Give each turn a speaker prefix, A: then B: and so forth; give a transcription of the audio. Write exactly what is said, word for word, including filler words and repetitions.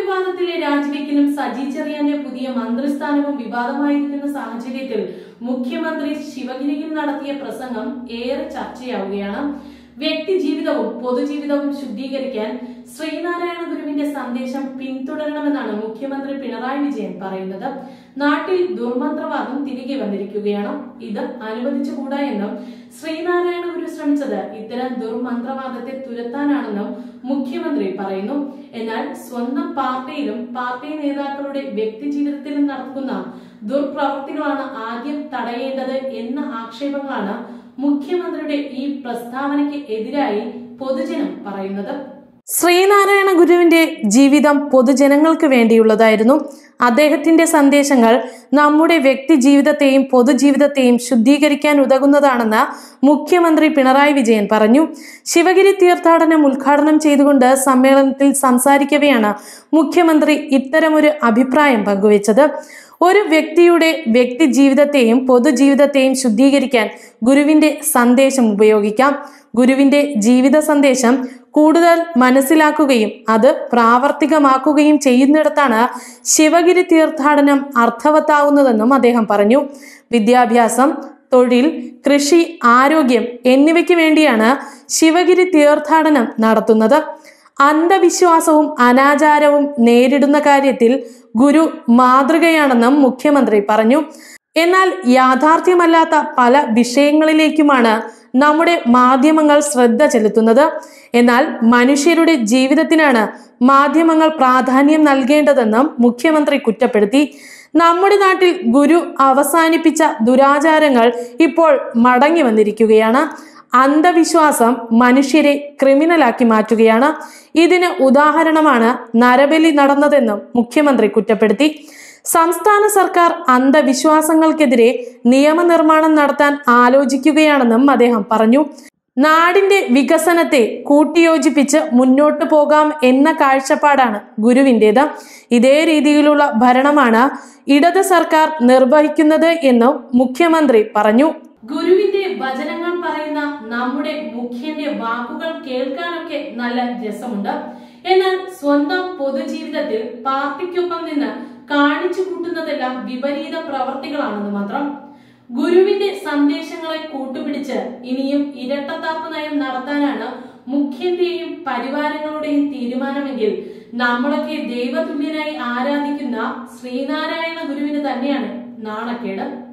A: വിവാദത്തിലെ രാജിവെക്കലും സജി ചെറിയാന്റെ പുതിയ മന്ത്രിസ്ഥാനവും വിവാദമായിരിക്കുന്ന സാഹചര്യത്തിൽ മുഖ്യമന്ത്രി ശിവഗിരിയിൽ നടത്തിയ പ്രസംഗം ഏറെ ചർച്ചയാവുകയാണ്. വ്യക്തി ജീവിതവും പൊതുജീവിതവും ശുദ്ധീകരിക്കാൻ ശ്രീനാരായണ ഗുരുവിന്റെ സന്ദേശം പിന്തുടരണമെന്നാണ് മുഖ്യമന്ത്രി പിണറായി വിജയൻ പറയുന്നത്. നാട്ടിൽ ദുർമന്ത്രവാദം തിരികെ വന്നിരിക്കുകയാണ്. ഇത് അനുവദിച്ചുകൂടാ എന്നും ശ്രീനാരായണ ഗുരു ശ്രമിച്ചത് ഇത്തരം ദുർമന്ത്രവാദത്തെ തുരത്താനാണെന്നും മുഖ്യമന്ത്രി പറയുന്നു. എന്നാൽ സ്വന്തം പാർട്ടിയിലും പാർട്ടി നേതാക്കളുടെ വ്യക്തി ജീവിതത്തിലും നടക്കുന്ന ദുർപ്രവർത്തികളാണ് ആദ്യം തടയേണ്ടത് എന്ന ആക്ഷേപങ്ങളാണ് മുഖ്യമന്ത്രിയുടെ ഈ പ്രസ്താവനയ്ക്ക് എതിരായി പൊതുജനം പറയുന്നത്. ശ്രീനാരായണ ഗുരുവിന്റെ ജീവിതം പൊതുജനങ്ങൾക്ക് വേണ്ടിയുള്ളതായിരുന്നു. അദ്ദേഹത്തിന്റെ സന്ദേശങ്ങൾ നമ്മുടെ വ്യക്തി ജീവിതത്തെയും പൊതുജീവിതത്തെയും ശുദ്ധീകരിക്കാൻ ഉതകുന്നതാണെന്ന് മുഖ്യമന്ത്രി പിണറായി വിജയൻ പറഞ്ഞു. ശിവഗിരി തീർത്ഥാടനം ഉദ്ഘാടനം ചെയ്തുകൊണ്ട് സമ്മേളനത്തിൽ സംസാരിക്കവെയാണ് മുഖ്യമന്ത്രി ഇത്തരമൊരു അഭിപ്രായം പങ്കുവച്ചത്. ഒരു വ്യക്തിയുടെ വ്യക്തി ജീവിതത്തെയും പൊതുജീവിതത്തെയും ശുദ്ധീകരിക്കാൻ ഗുരുവിന്റെ സന്ദേശം ഉപയോഗിക്കാം. ഗുരുവിന്റെ ജീവിത സന്ദേശം കൂടുതൽ മനസ്സിലാക്കുകയും അത് പ്രാവർത്തികമാക്കുകയും ചെയ്യുന്നിടത്താണ് ശിവഗിരി തീർത്ഥാടനം അർത്ഥവത്താവുന്നതെന്നും അദ്ദേഹം പറഞ്ഞു. വിദ്യാഭ്യാസം, തൊഴിൽ, കൃഷി, ആരോഗ്യം എന്നിവയ്ക്ക് വേണ്ടിയാണ് ശിവഗിരി തീർത്ഥാടനം നടത്തുന്നത്. അന്ധവിശ്വാസവും അനാചാരവും നേരിടുന്ന കാര്യത്തിൽ ഗുരു മാതൃകയാണെന്നും മുഖ്യമന്ത്രി പറഞ്ഞു. എന്നാൽ യാഥാർത്ഥ്യമല്ലാത്ത പല വിഷയങ്ങളിലേക്കുമാണ് നമ്മുടെ മാധ്യമങ്ങൾ ശ്രദ്ധ ചെലുത്തുന്നത്. എന്നാൽ മനുഷ്യരുടെ ജീവിതത്തിനാണ് മാധ്യമങ്ങൾ പ്രാധാന്യം നൽകേണ്ടതെന്നും മുഖ്യമന്ത്രി കുറ്റപ്പെടുത്തി. നമ്മുടെ നാട്ടിൽ ഗുരു അവസാനിപ്പിച്ച ദുരാചാരങ്ങൾ ഇപ്പോൾ മടങ്ങി വന്നിരിക്കുകയാണ്. അന്ധവിശ്വാസം മനുഷ്യരെ ക്രിമിനലാക്കി മാറ്റുകയാണ്. ഇതിന് ഉദാഹരണമാണ് നരബലി നടന്നതെന്നും മുഖ്യമന്ത്രി കുറ്റപ്പെടുത്തി. സംസ്ഥാന സർക്കാർ അന്ധവിശ്വാസങ്ങൾക്കെതിരെ നിയമനിർമ്മാണം നടത്താൻ ആലോചിക്കുകയാണെന്നും അദ്ദേഹം പറഞ്ഞു. നാടിന്റെ വികസനത്തെ കൂട്ടിയോജിപ്പിച്ച് മുന്നോട്ടു പോകാം എന്ന കാഴ്ചപ്പാടാണ് ഗുരുവിൻ്റെത്. ഇതേ രീതിയിലുള്ള ഭരണമാണ് ഇടത് സർക്കാർ നിർവഹിക്കുന്നത് എന്നും മുഖ്യമന്ത്രി പറഞ്ഞു. ഗുരുവിന്റെ വചനങ്ങൾ പറയുന്ന നമ്മുടെ മുഖ്യന്റെ വാക്കുകൾ കേൾക്കാനൊക്കെ നല്ല രസമുണ്ട്. എന്നാൽ സ്വന്തം പൊതുജീവിതത്തിൽ പാർട്ടിക്കൊപ്പം നിന്ന് കാണിച്ചു കൂട്ടുന്നതെല്ലാം വിപരീത പ്രവർത്തികളാണെന്ന് മാത്രം. ഗുരുവിന്റെ സന്ദേശങ്ങളെ കൂട്ടുപിടിച്ച് ഇനിയും ഇരട്ടത്താപ്പ് നയം നടത്താനാണ് മുഖ്യന്റെയും പരിവാരങ്ങളുടെയും തീരുമാനമെങ്കിൽ നമ്മളൊക്കെ ദൈവതുല്യനായി ആരാധിക്കുന്ന ശ്രീനാരായണ ഗുരുവിന് തന്നെയാണ് നാണക്കേട്.